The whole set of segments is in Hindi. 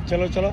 चलो चलो।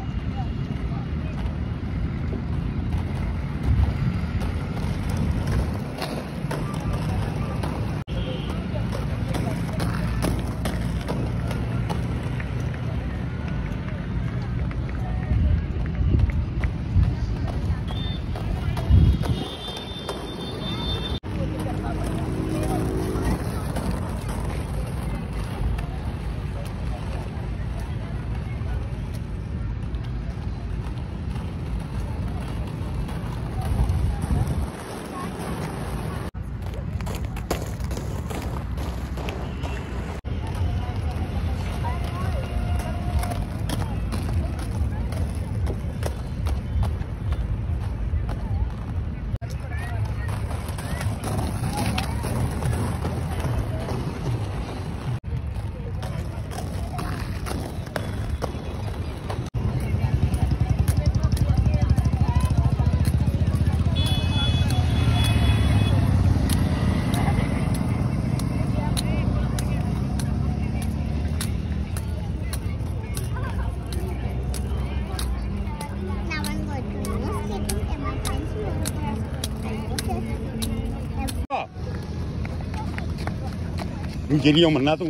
गिरियो मन्ना तू।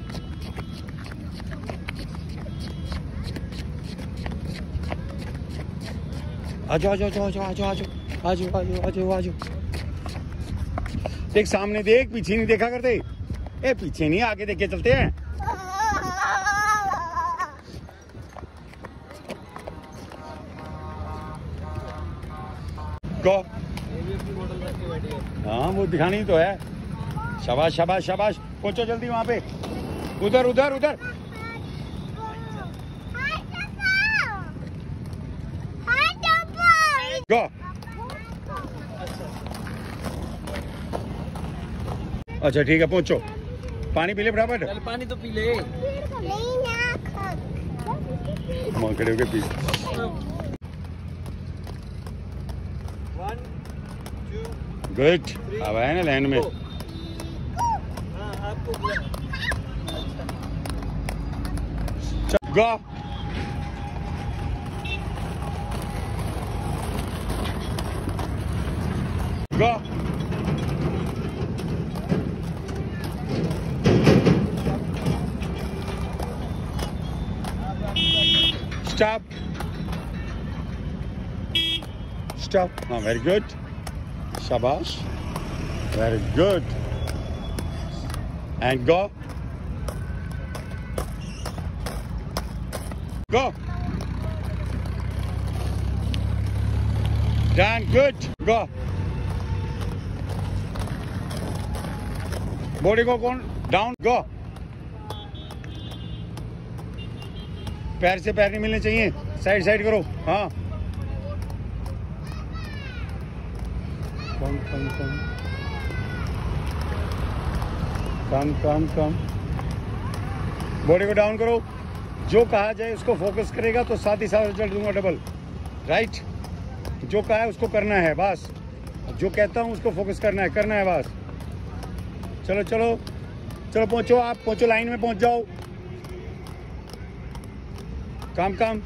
आजो आजो आजो आजो आजो आजो आजो आजो आजो आजो। देख सामने देख, पीछे नहीं देखा करते। ए पीछे नहीं, आगे देख के चलते हैं। गो। हाँ वो दिखानी तो है। शाबाश शाबाश शाबाश, पहुंचो जल्दी वहां पे। उधर उधर उधर। गो। अच्छा ठीक है, पहुंचो। पानी पी ले फटाफट। चल पानी तो पी ले। खड़े होके पी। 1 2 गुड। अब आए ना लैंड में। Go. Go. Stop. Stop. Oh, very good. Shabash. Very good. And go. Go. Done. Good. Go. Body go down. Go. पैर से पैर नहीं मिलने चाहिए। साइड साइड करो। हाँ। कम कम कम कम कम कम। बॉडी को डाउन करो। जो कहा जाए उसको फोकस करेगा तो साथ ही साथ रिजल्ट दूंगा डबल। राइट। जो कहा है उसको करना है बस। जो कहता हूँ उसको फोकस करना है बस। चलो चलो चलो, पहुंचो। आप पहुंचो, लाइन में पहुंच जाओ। काम काम।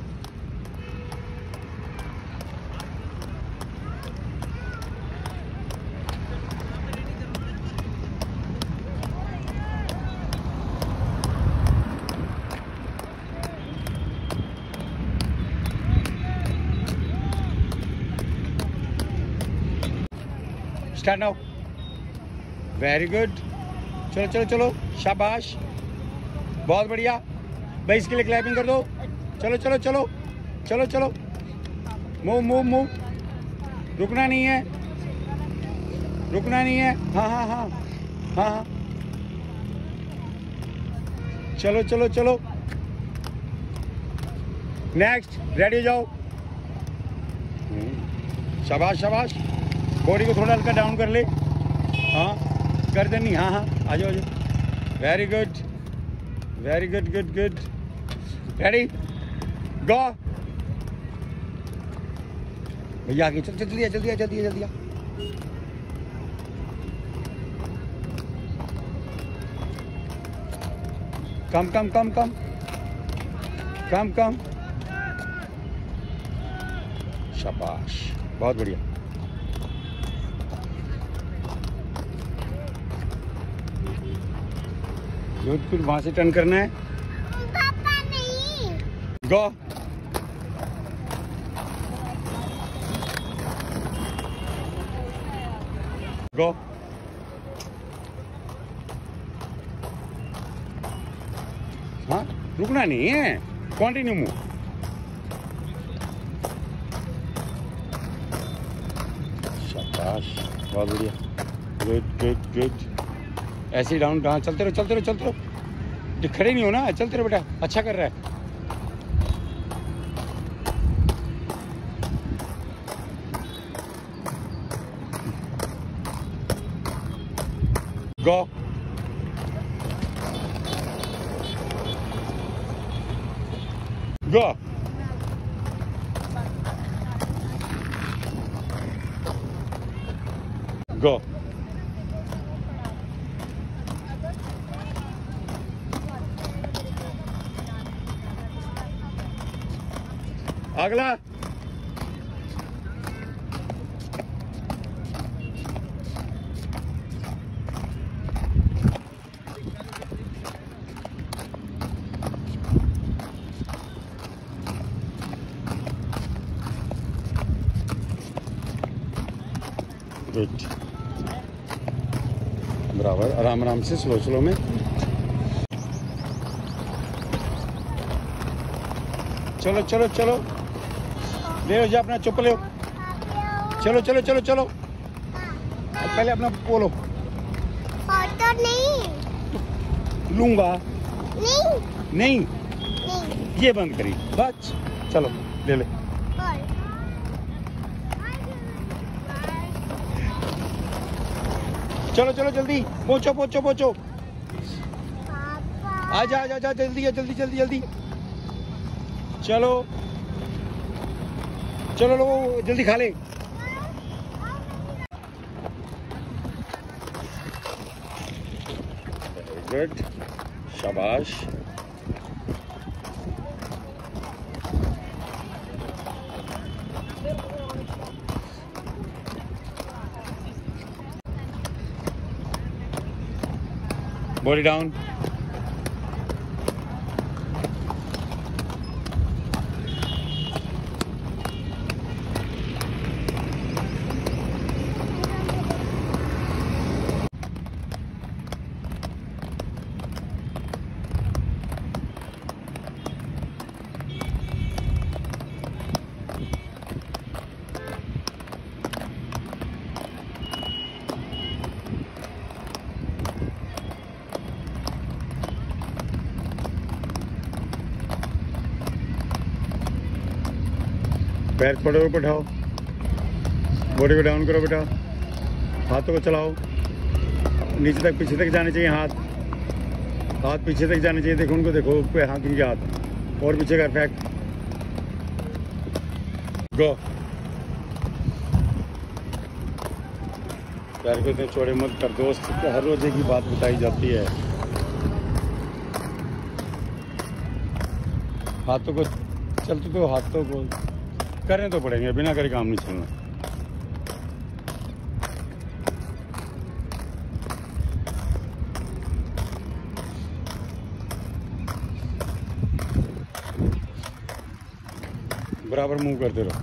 Start now. Very good. चलो चलो चलो, शाबाश, बहुत बढ़िया भाई। इसके लिए क्लैपिंग कर दो। चलो चलो चलो चलो चलो, मूव मूव मूव। रुकना नहीं है, रुकना नहीं है। हाँ हाँ हाँ हाँ हाँ। चलो चलो चलो, नेक्स्ट। रेडी हो जाओ। शाबाश शाबाश। बॉडी को थोड़ा हल्का डाउन कर ले। हाँ, गर्दन नहीं। हाँ हाँ, आ जाओ आ जाओ। Very good very good good good. Ready go. भैया आगे चल, जल्दी आ जल्दी आ जल्दी आ जल्दी आ। कम कम कम कम कम कम। शाबाश, बहुत बढ़िया। फिर वहां से टर्न करना है। पापा नहीं। गो। गो। हाँ, रुकना नहीं है, कंटिन्यू मूव। शाबाश, बहुत बढ़िया। Good good good. ऐसे ही डाउन, कहाँ चलते रहो चलते रहो चलते रहो, खड़े नहीं हो ना, चलते रहो बेटा, अच्छा कर रहा है। गो। गो। गो। अगला। गुड, बराबर, आराम आराम से, स्लो स्लो में। चलो चलो चलो, ले जा अपना चुप ले। चलो चलो चलो चलो, पहले अपना बोलो। फोटो नहीं लूंगा। नहीं नहीं, नहीं। ये बंद करी बस। चलो ले ले। चलो चलो जल्दी पहुंचो पहुंचो पहुंचो। आजा आजा आजा, जल्दी है, जल्दी जल्दी जल्दी। चलो चलो लो, जल्दी खा ले। गुड, शाबाश। Body down. पैर पड़े ऊपर उठाओ, बॉडी को डाउन करो बेटा, हाथों को चलाओ, नीचे तक पीछे तक जाने चाहिए हाथ, हाथ पीछे तक जाने चाहिए। देखो उनको, देखो पे हाथ, उनके हाथ, और पीछे कर फेंक। गो। पैर को इतने चौड़े मत कर दोस्त, हर रोज एक ही बात बताई जाती है। हाथों को चलते तो हाथों को करने तो पड़ेंगे, बिना करे काम नहीं चलना। बराबर मूव करते रहो।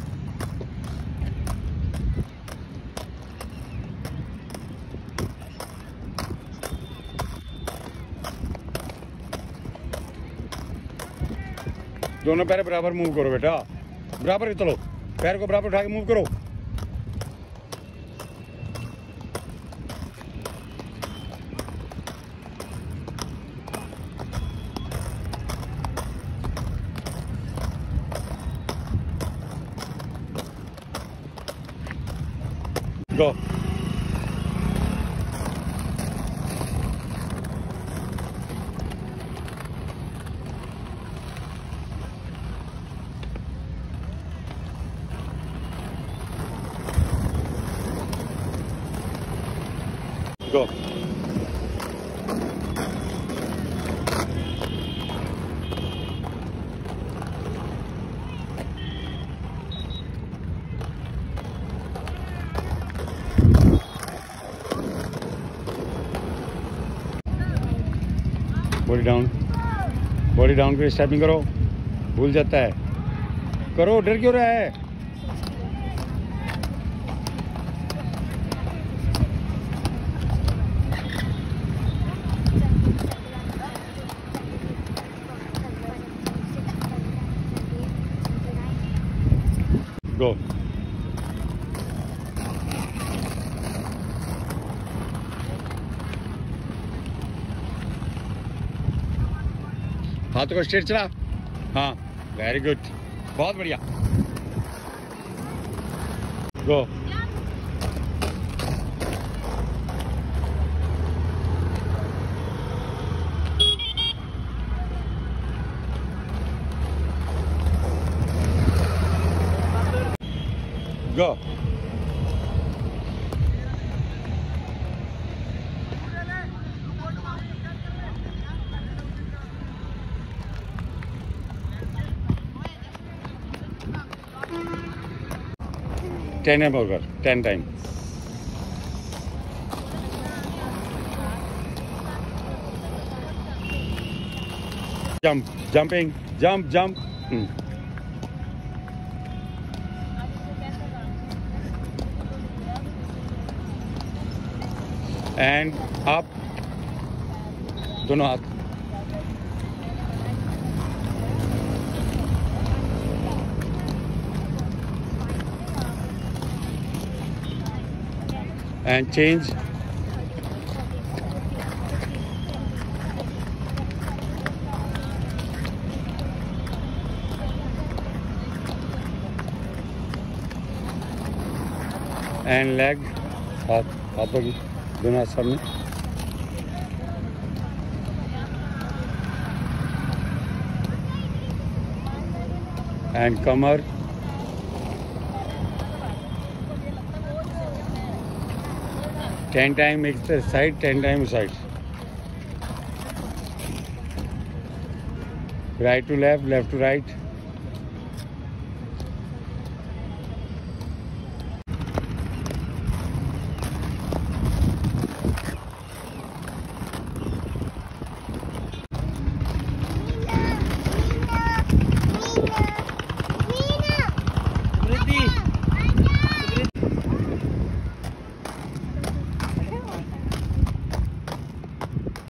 दोनों पैर बराबर मूव करो बेटा, बराबर चलो, पैर को बराबर उठा के मूव करो। गो। Go. बॉडी डाउन करो, स्टेपिंग करो, भूल जाता है, करो, डर क्यों रहा है? गो। हाथों को स्ट्रेट चला, हाँ, वेरी गुड, बहुत बढ़िया, गो। गो। टेन टाइम और 10 time. Jumping, jump. And up, दोनों हाथ, and change, and leg, हाथों की दोनों हाथ सामने, and कमर, टेन टाइम एक side, 10 time side, right to left, left to right,